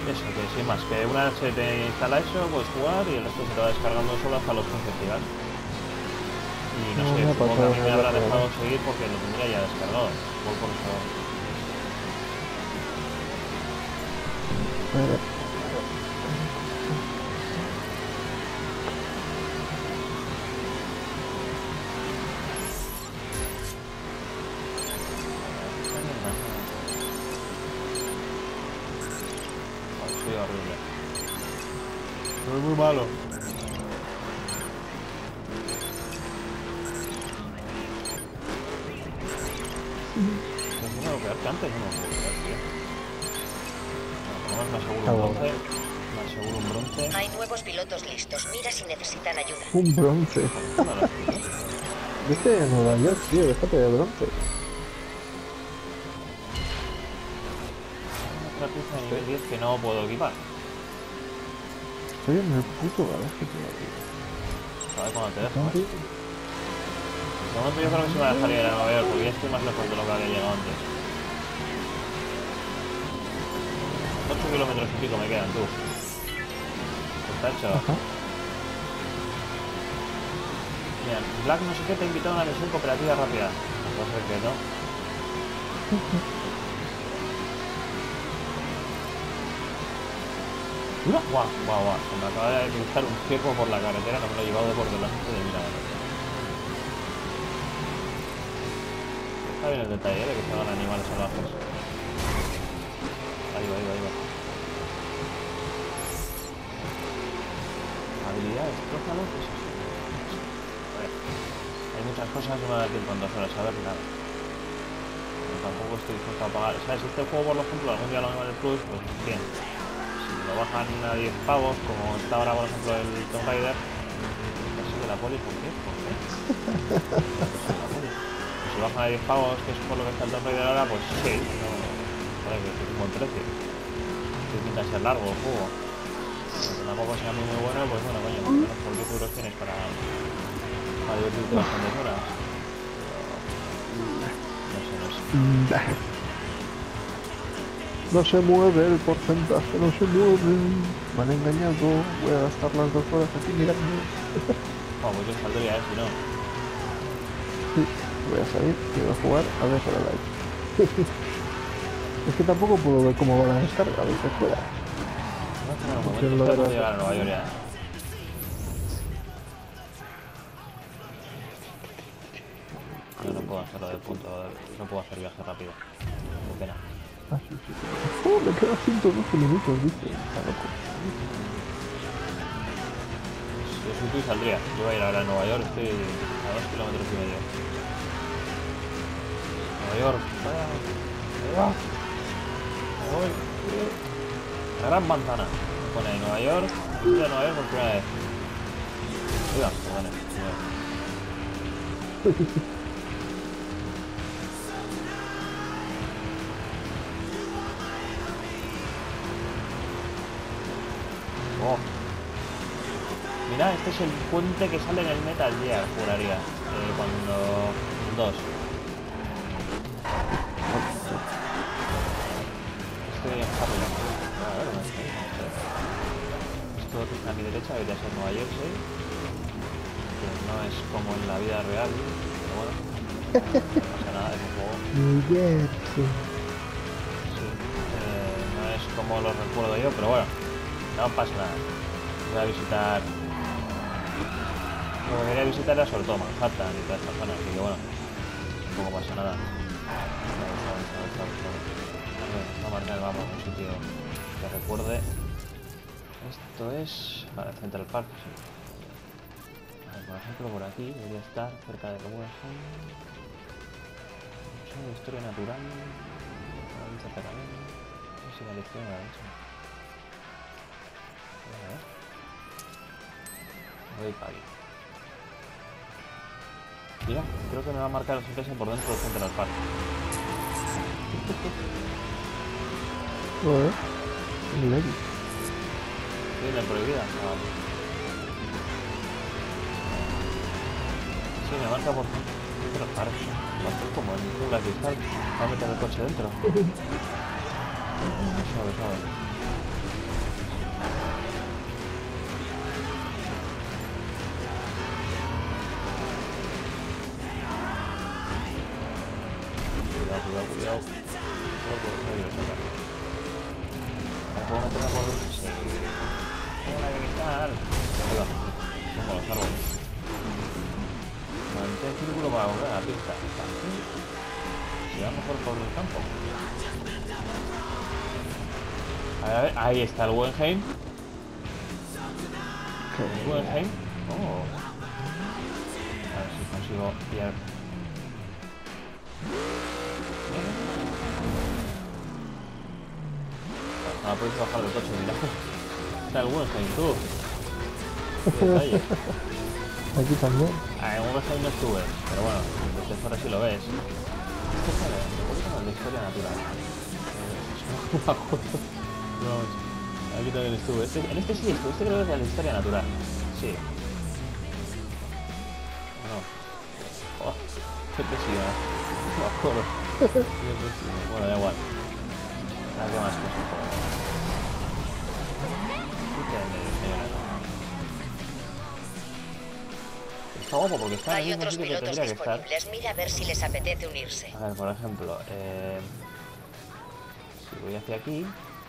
Eso, que sin más, que una vez se te instala eso, puedes jugar y el resto se te va descargando solo hasta los 15 gigas. Y no No sé, me ha supongo que a pasado mí me nada habrá por dejado ahora. seguir porque lo tendría ya descargado. Supongo por eso. Eh, Soy horrible. Soy muy malo. Pues no me peor que antes, no me puedo peor, tío. Bueno, por lo menos me aseguro un bronce. Me aseguro un bronce. Hay nuevos pilotos listos. Mira si necesitan ayuda. Un bronce. ¿Por qué no los pides? Vete a Nueva York, tío, déjate de bronce. Otra pieza de Estoy, nivel 10 que no puedo equipar. estoy en el puto garaje todavía. A ver cuándo te dejo, Tengo que ¿eh? De momento yo creo que sí me dejaría ir a Nueva York porque ya estoy más lejos de lo que había llegado antes. 8 kilómetros y pico me quedan, tú. Está hecho. Ajá. Mira, Black no sé qué te ha invitado a una misión cooperativa rápida. No sé qué, ¿no? ¡Guau, guau, guau! Se me acaba de cruzar un ciervo por la carretera, no me lo he llevado de por delante de mira. Está bien el detalle, ¿eh? De que se hagan animales salvajes. Ahí va, ahí va, ahí va. Habilidades, trócalo, ¿qué es eso? A ver, hay muchas cosas, no me da tiempo en 2 horas a ver nada. Pero tampoco estoy dispuesto a pagar. ¿Sabes? Si este juego, por ejemplo, algún día lo mismo en el Plus, pues bien. Si lo bajan a 10 pavos, como está ahora, por ejemplo, el Tomb Raider, persigue la poli, ¿por qué? ¿Por qué? Persigue la poli. Pues si bajan a 10 pavos, que es por lo que está el Tomb Raider ahora, pues sí, no, joder, que es un buen precio. Que pinta ser largo el juego. Aunque tampoco sea muy bueno, pues bueno, coño, por lo menos por 10 euros tienes para divertirte bastantes horas. No sé, no sé. No se mueve el porcentaje, no se mueve. Me han engañado, voy a gastar las 2 horas aquí mirando. Bueno, pues yo saldría, si no. Sí, voy a salir y voy a jugar a ver para live. Es que tampoco puedo ver cómo va la descarga desde fuera. Vamos a tener un No sé momento, lo estoy a de punto de las... llegar a Nueva York ya. Yo no puedo hacerlo de punto, no puedo hacer viaje rápido. Qué pena. Ah, sí, sí. Oh, me quedan 112 minutos, dice. Está loco. Si yo soy tú saldría. Yo voy a ir ahora a Nueva York, estoy a 2 kilómetros y medio. Nueva York, vaya. Ahí va. Me voy. La gran manzana. Pone ahí Nueva York. Visita Nueva York por primera vez. Oiga, perdone. Oh. Mira, este es el puente que sale en el Metal Gear, juraría. Cuando... 2. Estoy en Harlem. A ver, ¿dónde estoy? Esto que está a mi derecha debería ser Nueva Jersey. Que no es como en la vida real, pero bueno. No pasa nada, es un juego. New Jersey. Sí. No es como lo recuerdo yo, pero bueno. No pasa nada. Voy a visitar... Lo que quería visitar era sobre todo Manhattan y toda esta zona, así que bueno. Tampoco pasa nada. Vamos a marcar, vamos a un sitio que recuerde. Esto es... Vale, Central Park, sí. A ver, por ejemplo, por aquí debería estar cerca de Wilson. Museo de Historia Natural. Provincia de Peralén. No sé si la lección la he hecho. A ver. Voy para aquí. Mira, creo que me va a marcar el GPS por dentro del Central Park. Joder, el Levi. ¿Tiene prohibida? Ah, sí, me marca por Central Park. Esto es como en Jungla de Cristal. Va a meter el coche dentro. Suave, suave. Solo por un medio de sacar. ¿Me puedo meter por un? Sí. Hola, ¿qué tal? Ahí va. Como los árboles. Mantén círculo para volver a la pista. Si va mejor por el campo. A ver, ahí está el Wenheim. El Wenheim. Oh. A ver si consigo pillar. Ahora podéis bajar del coche, mira. Está el Wenheim, tú. Qué detalle. Aquí también. Ah, en Wenheim no estuve, pero bueno, desde fuera sí lo ves. Esto sale un poquito más de historia natural. No me acuerdo. No, aquí también estuve. En este sí estuve, este creo que es de la historia natural. Sí. No. Oh, qué pésima. No me acuerdo. Qué pésima. Bueno, da igual. A ver qué más cosas. Está guapo porque está en Hay el mismo otros sitio que pilotos tendría que estar. disponibles. Mira a ver si les apetece unirse. A ver, por ejemplo, si voy hacia aquí,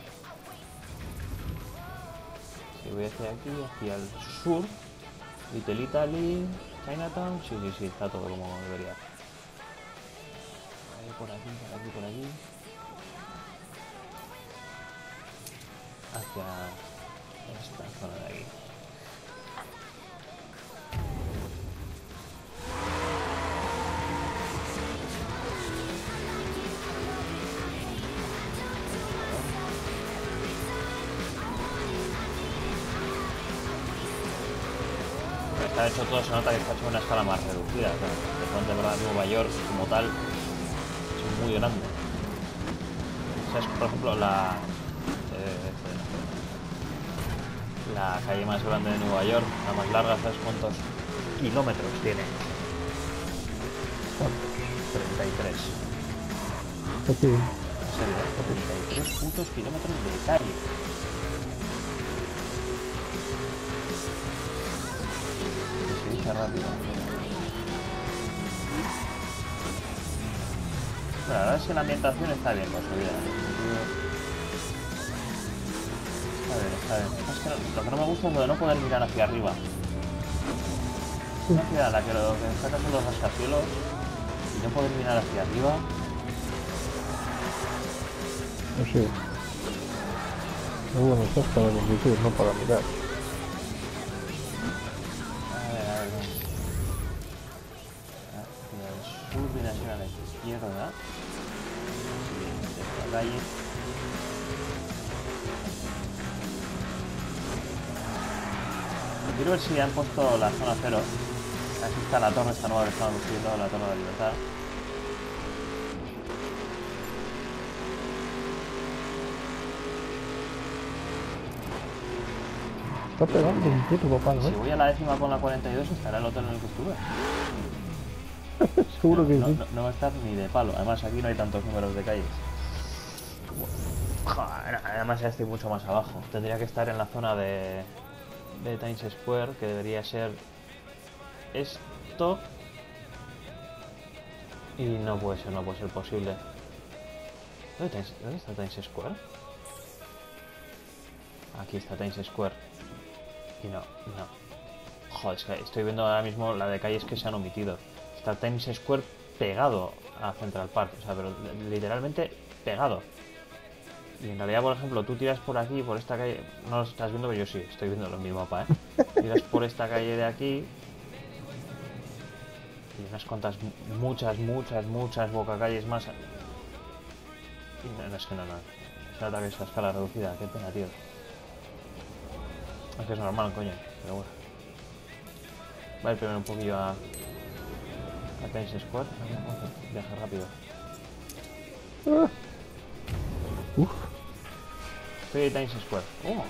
hacia el sur, Little Italy, Chinatown, sí, está todo como debería. Ahí, por aquí, por aquí. Hacia esta zona de aquí. Está hecho todo, se nota que está hecho en una escala más reducida. O sea, de verdad, Nueva York como tal es muy grande. O sea, es, por ejemplo, la calle más grande de Nueva York, la más larga, ¿sabes cuántos kilómetros tiene? 33. Aquí. En serio, 33 putos kilómetros de calle. Se dice rápido. Bueno, la verdad es que la ambientación está bien conseguida. Está bien. Es que lo que no me gusta es lo de no poder mirar hacia arriba. Una ciudad en la que lo que destaca son los rascacielos y no poder mirar hacia arriba. No sé. Pero bueno, estás para conducir, no para mirar. A ver. Hacia el sur viene así a la izquierda. Siguiente esta calle. Quiero ver si han puesto la zona cero. Aquí está la torre esta nueva que estamos construyendo, la Torre de la Libertad. Está pegando un puto papá, Si ¿no? voy a la décima con la 42 estará el hotel en el que estuve. Seguro que sí. No va a estar ni de palo. Además aquí no hay tantos números de calles. Joder, además ya estoy mucho más abajo. Tendría que estar en la zona de Times Square, que debería ser esto. Y no puede ser posible. ¿Dónde está Times Square? Aquí está Times Square. Y no. Joder, es que estoy viendo ahora mismo la de calles que se han omitido. Está Times Square pegado a Central Park. O sea, pero literalmente pegado. Y en realidad, por ejemplo, tú tiras por aquí, por esta calle. No lo estás viendo, pero yo sí, estoy viéndolo en mi mapa, ¿eh? Tiras por esta calle de aquí. Y unas cuantas, muchas bocacalles más. Y no, es que no. Se nota que es a escala reducida, qué pena, tío. Es que es normal, coño, pero bueno. Voy a ir primero un poquillo a Times Square. Viaja rápido. Uf. Estoy en Times Square.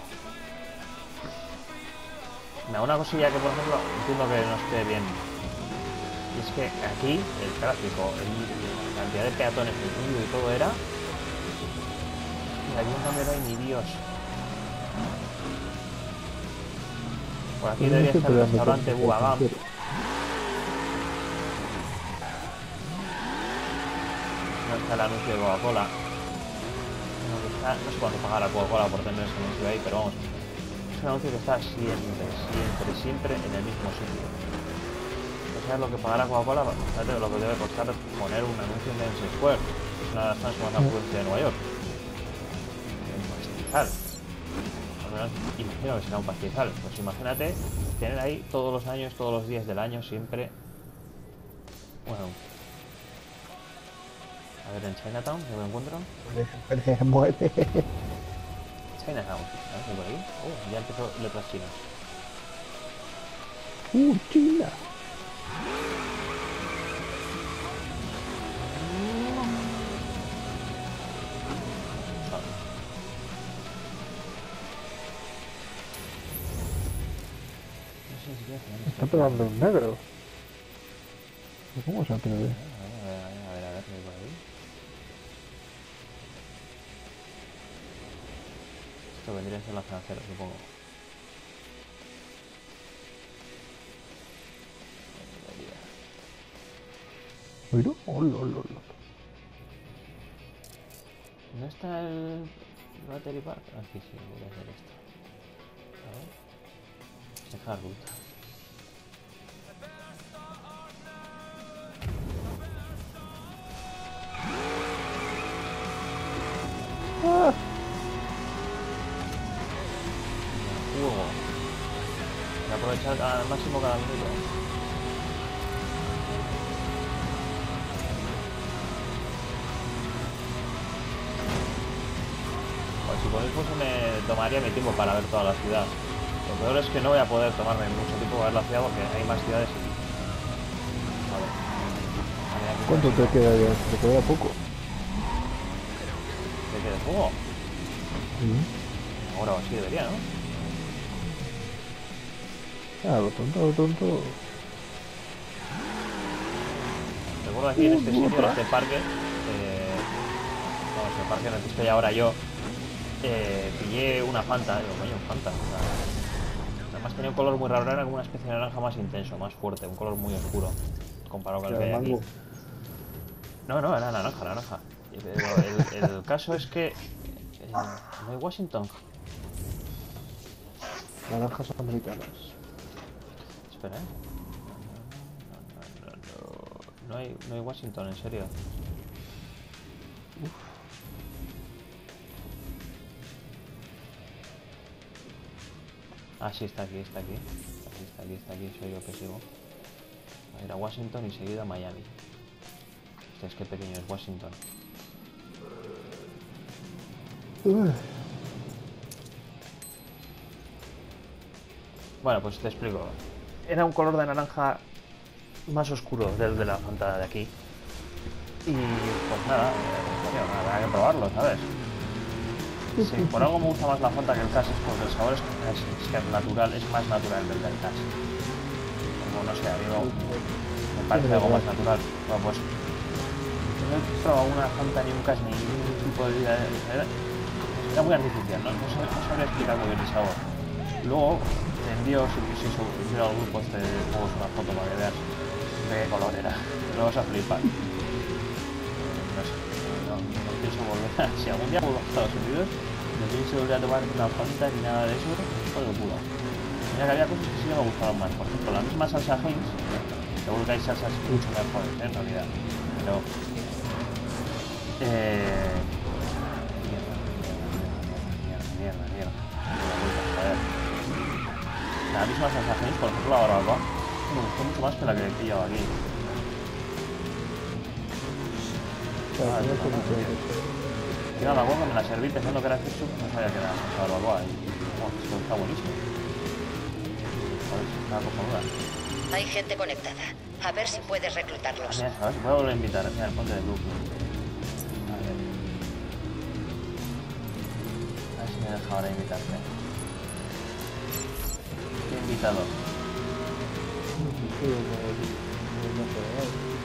Me da una cosilla que, por ejemplo, entiendo que no esté bien. Y es que aquí el tráfico, la cantidad de peatones, el ruido y todo era. Y aquí en cambio no hay ni Dios. Por aquí debería estar el restaurante Bugagam. No está el anuncio de Coca-Cola. No sé cuánto pagará Coca-Cola por tener ese anuncio ahí, pero vamos. Es un anuncio que está siempre en el mismo sitio. ¿Sabes lo que pagará Coca-Cola? Fíjate lo que debe costar poner un anuncio en Times Square. Es una de las zonas más afluentes de Nueva York. Un pastizal. Al menos imagino que será un pastizal. Pues imagínate tener ahí todos los años, todos los días del año, siempre. Bueno. A ver, en Chinatown, ¿qué me encuentro? Muere. Chinatown, ¿no? ¿Por ahí? Ya empezó letras chinas. China. Está pegando un negro. ¿Cómo se atreve? A ver, ¿qué hay por ahí? Esto vendría a ser la financiera, supongo. ¿Oído? Hola. ¿No está el Battery Park? Aquí sí, voy a hacer esto. A ver. Dejar ruta. Juego. Voy a aprovechar al máximo cada minuto. Pues si por eso me tomaría mi tiempo para ver toda la ciudad. Lo peor es que no voy a poder tomarme mucho tiempo para ver la ciudad porque hay más ciudades. A ver. ¿Cuánto te queda ya? Te queda poco. ¿Te queda juego? Ahora sí debería, ¿no? Lo tonto. Recuerdo aquí en este sitio, en este parque, vamos, el parque en el que estoy ahora yo, pillé una Fanta, digo, coño, Fanta. Además tenía un color muy raro, era como una especie de naranja más intenso, más fuerte, un color muy oscuro, comparado con el que hay aquí. No, era naranja. Pero el caso es que no hay Washington. Naranjas americanas. Espera, no hay Washington, en serio. Ah, sí, está aquí. Está aquí, soy yo que sigo. A ir a Washington y seguida a Miami. Hostia, es que pequeño es Washington. Bueno, pues te explico. Era un color de naranja más oscuro del de la Fanta de aquí. Y pues nada, habrá que probarlo, ¿sabes? Sí, por algo me gusta más la Fanta que el Cash, es porque el sabor es natural, es más natural que el del Cash. Como no sé, a mí me parece algo más natural. Bueno, pues no he probado una Fanta ni un Cash ni ningún tipo de vida. Era muy artificial, no sabría explicar muy bien el sabor. Luego te envío, si subiera al grupo este juego una foto para que veas de qué color era. Lo vas a flipar. No sé, no pienso volver. Si algún día vuelvo a Estados Unidos, no pienso volver a tomar una Fanta ni nada de eso, todo de culo. Mira que había cosas que sí me gustaban más. Por ejemplo, la misma salsa Heinz, seguro que hay salsas mucho mejores, en realidad. Pero mierda. La misma salsa Heinz, por ejemplo, la barbacoa, me gustó mucho más que la que he pillado aquí. Mira, la barbacoa me la serví pensando que era ketchup, no sabía que era salsa barbacoa. Esto está buenísimo. Es una cosa nueva. Hay gente conectada. A ver si puedes reclutarlos. Mira, ¿sabes? Voy a volver a invitar. Mira, el ponte de Brooklyn. A ver si me deja ahora invitarte. ¿Qué invitado? No sé,